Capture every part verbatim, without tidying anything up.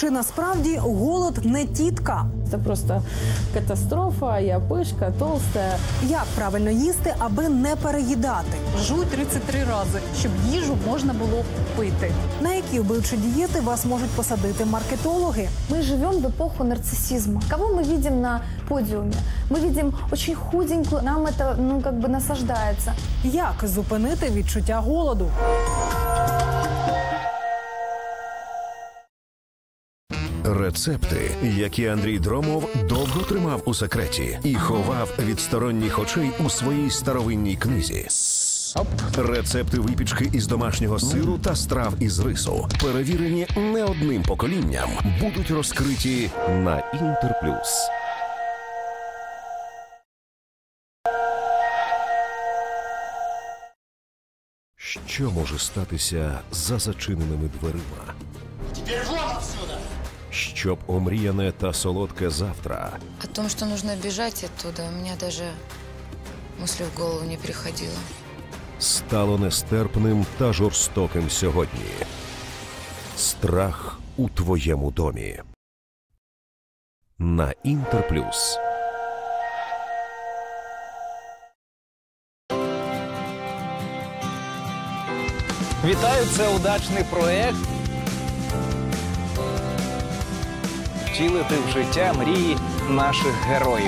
Чи насправді голод не тітка? Це просто катастрофа, я пишка, толста. Як правильно їсти, аби не переїдати? Жуй тридцять три рази, щоб їжу можна було пити. На які вбивчі дієти вас можуть посадити маркетологи? Мы живем в эпоху нарциссизма. Кого мы видим на подиуме? Мы видим очень худенькую, нам это, ну, как бы насаждается. Як зупинити відчуття голоду? Рецепти, які Андрій Дромов довго тримав у секреті і ховав від сторонніх очей у своїй старовинній книзі. Рецепти випічки із домашнього сиру та страв із рису, перевірені не одним поколінням, будуть розкриті на Інтерплюс. Що може статися за зачиненими дверима? Щоб омріяне та солодке завтра. О том, что нужно бежать оттуда, у меня даже мысли в голову не приходило. Стало нестерпним та жорстоким сьогодні. Страх у твоєму домі. На Інтерплюс. Вітаю, це удачний проект. Втілити в життя мрії наших героїв.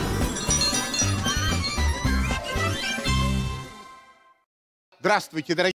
Здравствуйте, дорогие.